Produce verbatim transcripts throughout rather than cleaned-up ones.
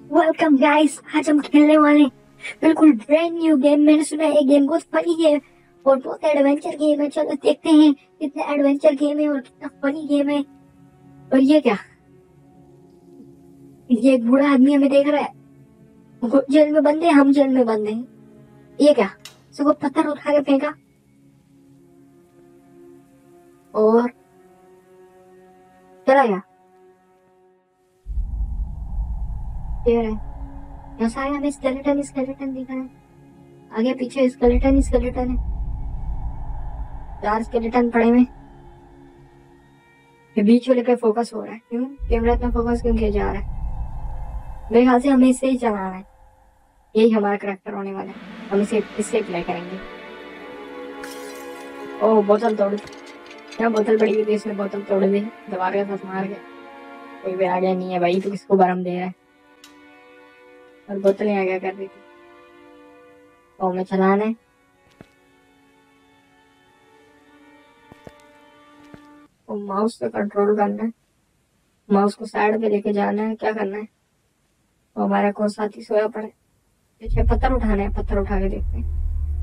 Welcome guys, आज हम खेलने वाले बिल्कुल ब्रांड न्यू गेम। मैंने सुना है ये गेम बहुत फनी है और बहुत एडवेंचर गेम है। चलो देखते हैं कितना एडवेंचर गेम है और कितना फनी गेम है। और ये क्या, ये एक बूढ़ा आदमी हमें देख रहा है, वो जेल में बंद है, हम जेल में बंद हैं। ये क्या, सबको पत्थर उठा के फेंका और चला गया। ये रहा, यहाँ सारे हमें स्केलेटन स्केलेटन दिख रहा है, आगे पीछे स्केलेटन स्केलेटन है, चार स्केलेटन पड़े हुए। ये बीच वाले पे फोकस हो रहा है, क्यों कैमरा इतना फोकस क्यों किया जा रहा है? मेरे ख्याल से हमें इसे ही चलाना है, यही हमारा करेक्टर होने वाला है। हम इसे इससे प्ले करेंगे। ओह बोतल तोड़ दी, क्या बोतल पड़ी हुई थी इसने बोतल तोड़ दी दबा के साथ मार के। कोई भी आगे नहीं है भाई, तू किसको बरम दे रहा है? और बोतल यहाँ क्या कर रही थी? तो हमें चलाना है। और माउस पे कंट्रोल करना है, माउस को साइड पे लेके जाना है। क्या करना है? तो हमारा को साथी सोया पड़े, पीछे पत्थर उठाना है, पत्थर उठा के देखते हैं।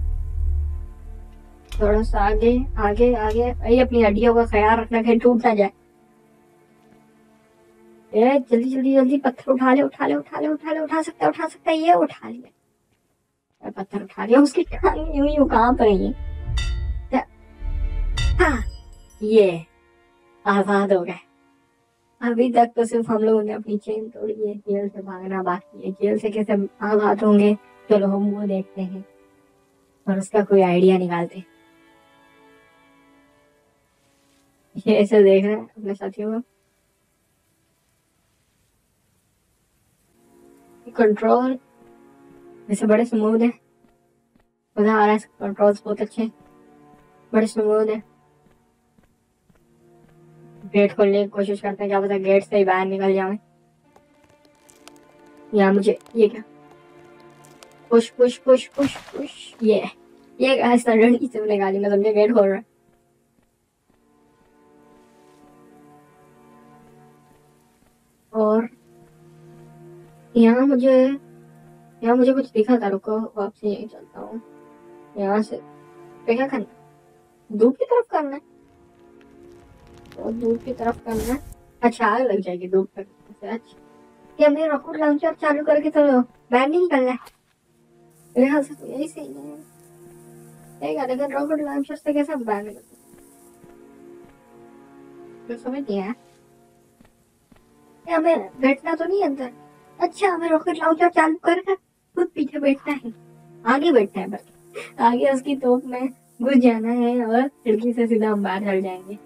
थोड़ा सा आगे आगे आगे, भाई अपनी हड्डियों का ख्याल रखना कहीं टूट ना जाए। ए जल्दी जल्दी जल्दी पत्थर उठा ले उठा ले उठा ले उठा ले उठा सकता है उठा सकता है ये उठा लिया, पत्थर उठा लिया। उसकी टांग यूं यूं कहाँ पर है ये? हाँ, ये आजाद हो गए। अभी तक तो सिर्फ हम लोगों ने अपनी चेन तोड़ी है, जेल से भागना बाकी है। जेल से कैसे आजाद होंगे, चलो हम वो देखते हैं और उसका कोई आइडिया निकालते हैं। ये ऐसे देख रहे हैं अपने साथियों को। कंट्रोल वैसे बड़े स्मूथ है, मजा आ रहा है। कंट्रोल्स बहुत अच्छे हैं, बड़े स्मूथ है। गेट खोलने की कोशिश करते हैं, क्या पता गेट से ही बाहर निकल जाए। यहाँ मुझे ये क्या, push push push push push, ये ये सडनली से निकाली, मैं समझे गेट खोल रहा है। और यहाँ मुझे यहाँ मुझे कुछ दिखा था, रुको वापस यहीं चलता हूँ। यहाँ से तो क्या करना, धूप की तरफ करना है, तो धूप की तरफ करना है। अच्छा आग लग जाएगी धूप पर। अच्छा ये हमें रॉकेट लॉन्चर चालू करके तो बैन नहीं करना है, मेरे ख्याल से तो यही सही है। लेकिन रॉकेट लॉन्चर से कैसे बैन करते, तो समझ नहीं आया। हमें बैठना तो नहीं अंदर। अच्छा हमें रॉकेट लॉन्चर चालू कर खुद पीछे बैठना है, आगे बैठना है, बस आगे उसकी तोप में घुस जाना है और खिड़की से सीधा हम बाहर चल जाएंगे।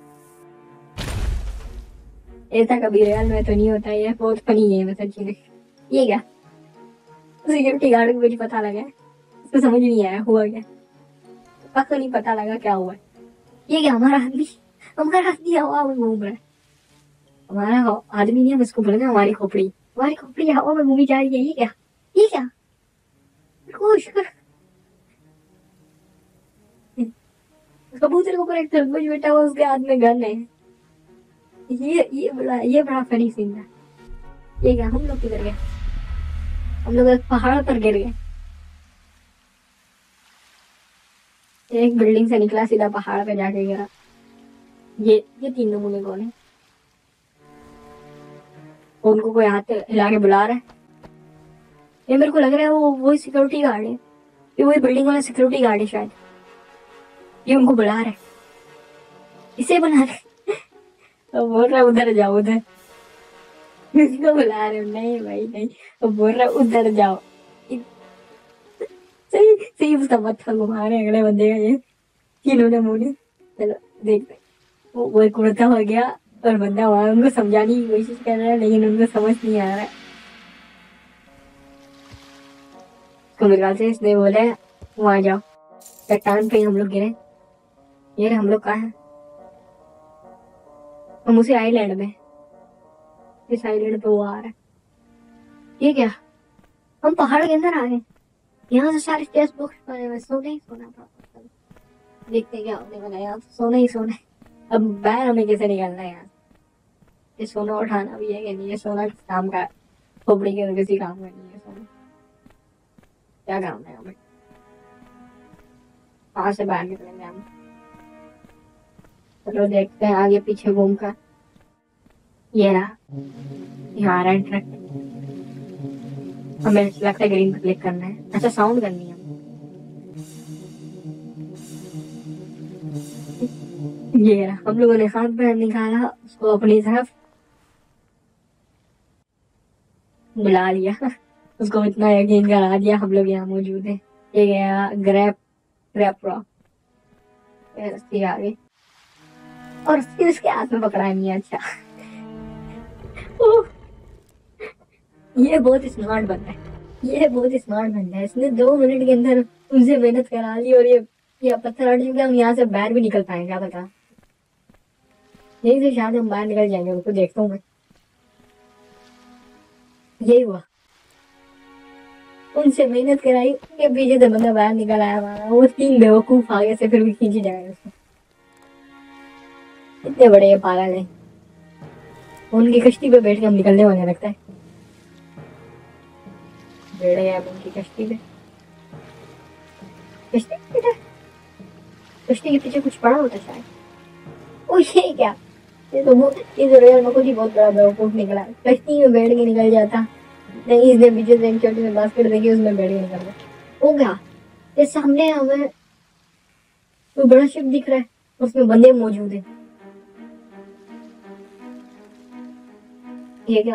ऐसा कभी रियल में तो नहीं होता है, ये बहुत फनी गेम है सच्ची में। ये क्या, सिक्योरिटी गार्ड को कुछ पता लगा, उसको समझ नहीं आया हुआ क्या, पक्का नहीं पता लगा क्या हुआ। ये क्या, हमारा आदमी हमारा आदमी हवा में घूम रहा है। हमारा आदमी नहीं, हम इसको बोलेंगे हमारी खोपड़ी, हमारी खोपड़ी हवा में घूमी जा रही है। ये क्या, ये क्या, कबूतर के ऊपर एक तरबूज बैठा हुआ, उसके हाथ में गन है। ये ये बड़ा ये बड़ा फनी सीन था। ये क्या, हम लोग किधर गए? हम लोग एक पहाड़ पर गिर गए, एक बिल्डिंग से निकला सीधा पहाड़ पे जाके गिरा। ये ये तीन नमूने कौन है? उनको कोई हाथ हिला के बुला रहा है। ये मेरे को लग रहा है वो वही सिक्योरिटी गार्ड है, ये वही बिल्डिंग वाला सिक्योरिटी गार्ड है शायद। ये उनको बुला रहे, इसे बुला रहे तो बोल रहा उधर जाओ, उधर इसको बुला रहे। नहीं भाई नहीं, वो बोल रहा उधर जाओ। सही सही उसका मत्था घुमा रहे अगले बंदे का। ये तीनों ने मुड़े, चलो देखते। वो वो कुर्ता हो गया और बंदा वहां उनको समझाने की कोशिश कर रहा है, लेकिन उनको समझ नहीं आ रहा है। तो मेरे ख्याल से इसने बोला वहां जाओ, चट्टान पे हम लोग गिरे। ये हम लोग कहाँ है? हम उसी आइलैंड में, इस आइलैंड पे वो आ रहा है। ये क्या, हम पहाड़ के अंदर आ गए। यहाँ से सारे टेक्स्ट बुक्स पढ़े हुए, सोना ही सोना था। देखते क्या होने वाला है, यहाँ सोना ही सोना है। अब बाहर हमें कैसे निकलना है यहाँ? ये सोना उठाना भी है कि नहीं, ये सोना किस काम का? खोपड़ी के किसी काम में नहीं है सब। क्या काम है हमें, कहाँ से बाहर निकलेंगे हम। चलो देखते हैं आगे पीछे घूम कर। ये रहा, यहाँ आ रहा है ट्रक। हमें लगता है ग्रीन पे क्लिक करना है। अच्छा साउंड करनी है। ये रहा, हम लोगों ने हाथ पैर निकाला उसको अपनी तरफ, बुला लिया उसको इतना यकीन करा दिया हम लोग यहाँ मौजूद है। ये गया ग्रैप ग्रैप रॉक, रस्सी आ गई और रस्सी उसके हाथ में पकड़ा नहीं। अच्छा ओह, ये बहुत स्मार्ट बंदा है, ये बहुत स्मार्ट बंदा है। इसने दो मिनट के अंदर उनसे मेहनत करा ली और ये ये पत्थर हट चुका है। हम यहाँ से बाहर भी निकल पाएंगे क्या पता। यही से शायद हम बाहर निकल जाएंगे। उनको देखता हूँ मैं। यही हुआ, उनसे मेहनत कराई, उनके पीछे से बंदा बाहर निकल आया हमारा। वो तीन बेवकूफ आगे से फिर भी खींची जाएगा उसको। इतने बड़े ये पागल है। उनकी कश्ती पे बैठ के हम निकलने वाले लगता है। बैठ गए अब उनकी कश्ती पे। कश्ती के पीछे कश्ती के पीछे कुछ पड़ा होता शायद। ओ ये क्या, ये तो बहुत ये तो रियल में कुछ ही बहुत बड़ा बेवकूफ निकला। कश्ती में बैठ के निकल जाता, नहीं इसने पीछे से एक छोटी सी बास्केट देखी उसमें बैठ के निकल गया। हो गया, ये सामने हमें कोई बड़ा शिप दिख रहा है, उसमें बंदे मौजूद है। ये क्या,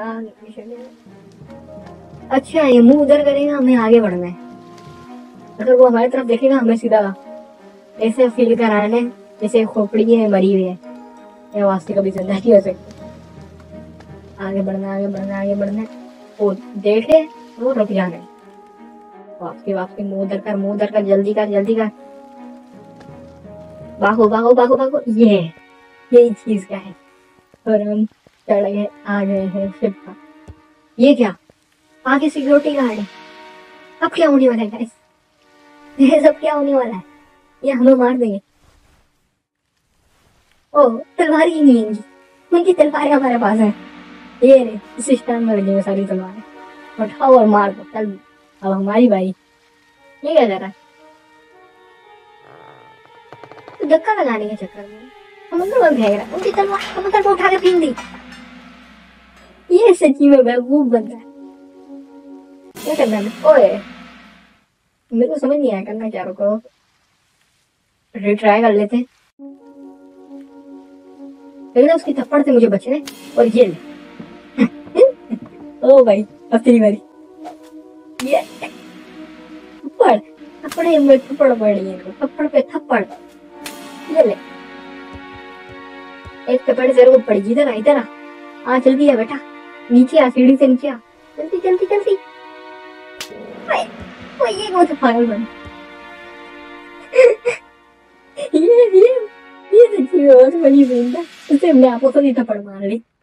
अच्छा ये मुंह उधर करेगा, हमें आगे बढ़ना है। अगर वो हमारी तरफ देखेगा हमें सीधा ऐसे फील कराने जैसे खोपड़ी है मरी हुई है, या वास्ते कभी जिंदा नहीं हो सकती। आगे बढ़ना आगे बढ़ना आगे बढ़ना, वो देखे वो रुक जाने। वापसी वापसी, मुंह उधर कर मुंह उधर कर, जल्दी कर जल्दी कर, भागो भागो भागो भागो। ये यही चीज क्या है। और हम चढ़ गए, आ गए हैं शिप पर। ये क्या, आगे सिक्योरिटी गार्ड है। अब क्या होने वाला है गाइस, ये सब क्या होने वाला है। ये हमें मार देंगे। ओ तलवार ही नहीं है, उनकी तलवारें हमारे पास है। ये रे इस स्टैंड में लगी सारी तलवारें, उठाओ और मार दो। चल अब हमारी बारी। ये क्या कर रहा है, तो धक्का लगाने के चक्कर में समुद्र में फेंक रहा है। उनकी तलवार समुद्र में उठा के फेंक दी। ये सच्ची में बेवकूफ बनता है। क्या करना है, ओए मेरे को समझ नहीं आया करना क्या। रुको रिट्राई कर लेते हैं। लेकिन उसकी थप्पड़ से मुझे बचने, और ये ओ भाई अब तेरी बारी। ये थप्पड़ थप्पड़ में थप्पड़ पड़ रही है, थप्पड़ पे थप्पड़। ये ले एक थप्पड़ से वो पड़ी। इधर आ इधर आ, आ जल्दी आ बेटा, नीचे आ सीढ़ी से नीचे आ, जल्दी जल्दी जल्दी। ओए ये कौन सा पागल बन ये ये ये सच्ची में बहुत बड़ी बंदा, उसे हमने आपको खुद ही थप्पड़ मार ली।